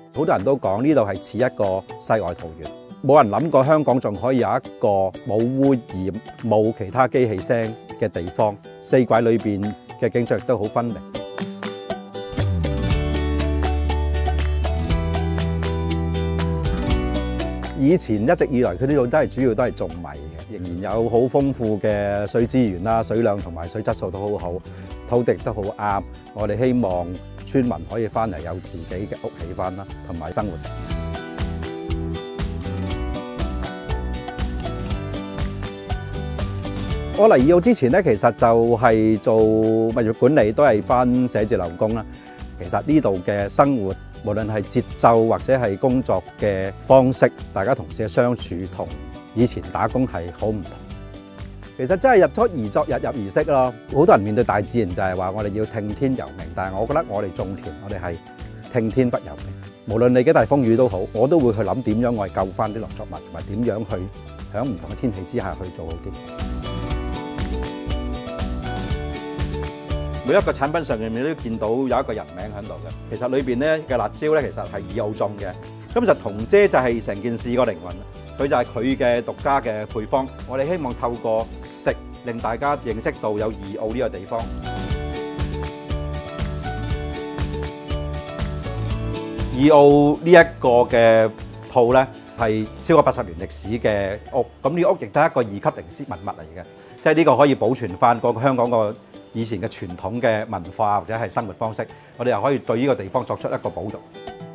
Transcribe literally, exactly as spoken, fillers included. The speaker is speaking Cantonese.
好多人都講呢度係似一個世外桃源，冇人諗過香港仲可以有一個冇污染、冇其他機器聲嘅地方，四季裏邊嘅景象亦都好分明。以前一直以來，佢呢度都係主要都係種米嘅，仍然有好豐富嘅水資源啦，水量同埋水質素都好好，土地都好啱。我哋希望村民可以翻嚟有自己嘅屋企翻啦，同埋生活。我嚟義澳之前咧，其實就係做物業管理，都係翻寫字樓工啦。其實呢度嘅生活，無論係節奏或者係工作嘅方式，大家同事嘅相處同以前打工係好唔同。其實真係日出而作，日入而息咯。好多人面對大自然就係話我哋要聽天由命，但係我覺得我哋種田，我哋係聽天不由命。無論你幾大風雨都好，我都會去諗點樣我係救翻啲農作物，同埋點樣去喺唔同嘅天氣之下去做好啲。每一個產品上面你都見到有一個人名喺度嘅。其實裏邊咧嘅辣椒咧，其實係義澳種嘅。咁其實彤姐就係成件事個靈魂，佢就係佢嘅獨家嘅配方。我哋希望透過食令大家認識到有義澳呢個地方。義澳呢一個嘅鋪咧係超過八十年歷史嘅屋，咁呢個屋亦都係一個二級歷史文物嚟嘅，即係呢個可以保存翻個香港個以前嘅傳統嘅文化或者係生活方式，我哋又可以對呢個地方作出一個保育。